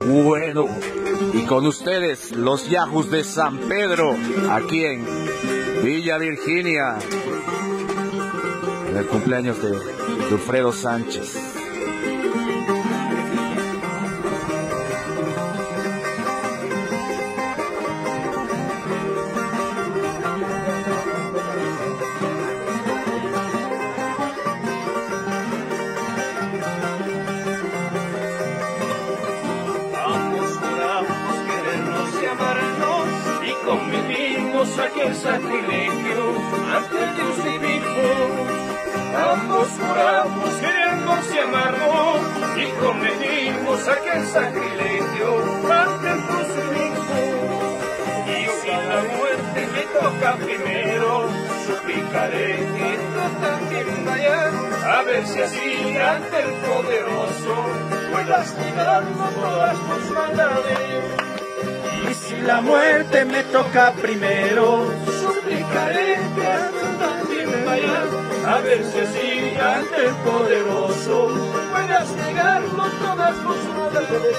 Bueno, y con ustedes los Yahoos de San Pedro, aquí en Villa Virginia, en el cumpleaños de Alfredo Sánchez. Convivimos aquel sacrilegio ante el Dios divino. Ambos juramos querernos y amarnos y convivimos aquel sacrilegio ante el crucifijo. Y si la muerte me toca primero, suplicaré que tú también vayas, a ver si así ante el poderoso puedas quitarnos todas tus maldades. Y si la muerte me toca primero, suplicaré que tú también vayas, a ver si así ante el poderoso puedas negarnos todas tus maldades.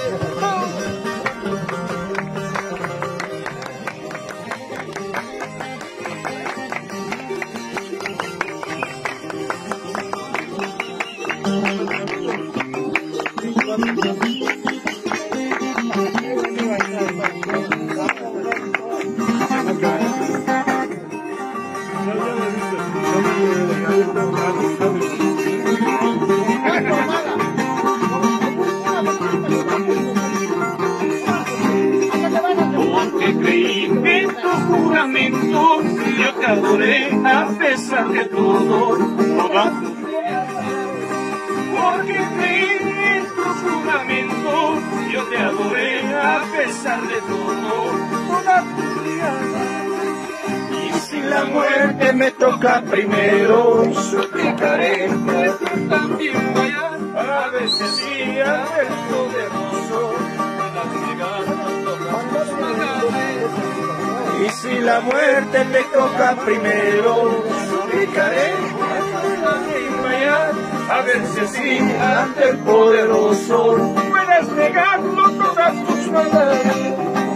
Porque creí en tu juramento, yo te adoré a pesar de todo, toda tu vida. Porque creí en tu juramento, yo te adoré a pesar de todo, toda tu vida. Y si la muerte me toca primero, suplicaré que tú también vayas, a ver si así ante el poderoso puedas negarnos todas tus maldades. Y si la muerte me toca primero, suplicaré que tú también vayas, a ver si así ante el poderoso puedas negarnos todas tus maldades.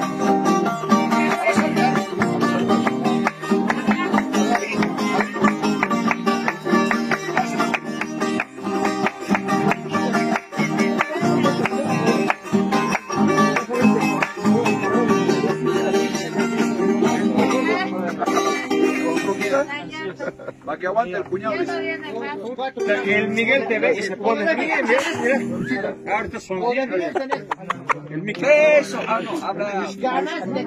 Para que aguante el puñado. Que el Miguel te ve y se pone bien, mira. Ahorita sonriendo. El Miguel. Eso, no, habla.